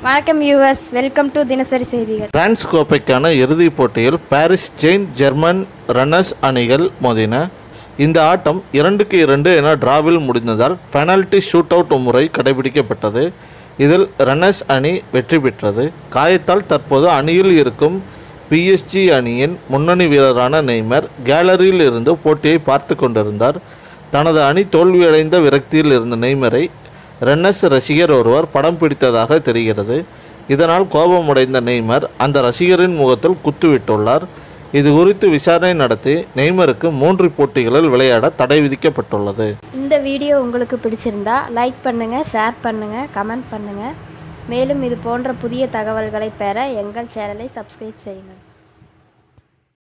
வணக்கம் viewers, welcome to தினசரி செய்திகள். பிரான்ஸ் கோப்பைக்கான இறுதிப் போட்டியில் பாரிஸ் செயின்ட் ஜெர்மன் ரன்னர்ஸ் அணிகள் மோதின. இந்த ஆட்டம் 2-2 என டிராவில் முடிந்ததால் பெனால்டி ஷூட் அவுட் முறை கடைபிடிக்கப்பட்டது. இதில் ரன்னர்ஸ் அணி வெற்றி பெற்றது. காயத்தால் தற்போது அணியில் இருக்கும் PSG அணியின் முன்னணி வீரரான நெய்மர் கேலரியில் இருந்து போட்டியை பார்த்து கொண்டிருந்தார். தனது அணி தோல்வியடைந்த விரக்தியில் இருந்த நெய்மரை ரன்னர்ஸ் ரசிகர் ஒருவர் படம் பிடித்ததாக தெரிகிறது. இதனால் கோபமடைந்த நெய்மர் அந்த ரசிகரின் முகத்தில் குத்துவிட்டுள்ளார். இது குறித்து விசாரணை நடத்தி நெய்மருக்கு 3 போட்டிகளில் விளையாட தடை விதிக்கப்பட்டுள்ளது. இந்த வீடியோ உங்களுக்கு பிடிச்சிருந்தா லைக் பண்ணுங்க, ஷேர் பண்ணுங்க, கமெண்ட் பண்ணுங்க. மேலும் இது போன்ற புதிய தகவல்களை பெற எங்கள் சேனலை சப்ஸ்கிரைப் செய்யுங்கள்.